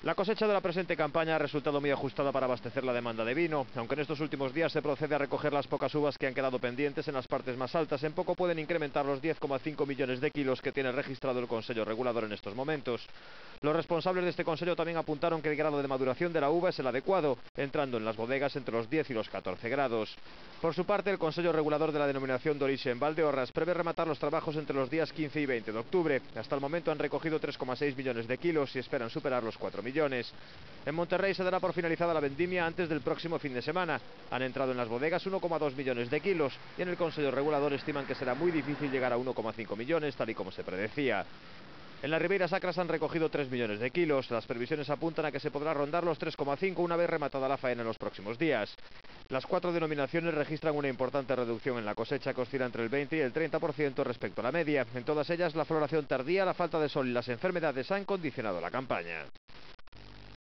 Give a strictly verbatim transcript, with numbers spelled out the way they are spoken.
La cosecha de la presente campaña ha resultado muy ajustada para abastecer la demanda de vino. Aunque en estos últimos días se procede a recoger las pocas uvas que han quedado pendientes en las partes más altas, en poco pueden incrementar los diez coma cinco millones de kilos que tiene registrado el Consello Regulador en estos momentos. Los responsables de este Consello también apuntaron que el grado de maduración de la uva es el adecuado, entrando en las bodegas entre los diez y los catorce grados. Por su parte, el Consello Regulador de la Denominación de Origen Valdeorras prevé rematar los trabajos entre los días quince y veinte de octubre. Hasta el momento han recogido tres coma seis millones de kilos y esperan superar los cuatro millones. En Monterrey se dará por finalizada la vendimia antes del próximo fin de semana. Han entrado en las bodegas uno coma dos millones de kilos y en el Consello Regulador estiman que será muy difícil llegar a uno coma cinco millones, tal y como se predecía. En las Ribeiras Sacras han recogido tres millones de kilos. Las previsiones apuntan a que se podrá rondar los tres coma cinco una vez rematada la faena en los próximos días. Las cuatro denominaciones registran una importante reducción en la cosecha que oscila entre el veinte y el treinta por ciento respecto a la media. En todas ellas, la floración tardía, la falta de sol y las enfermedades han condicionado la campaña.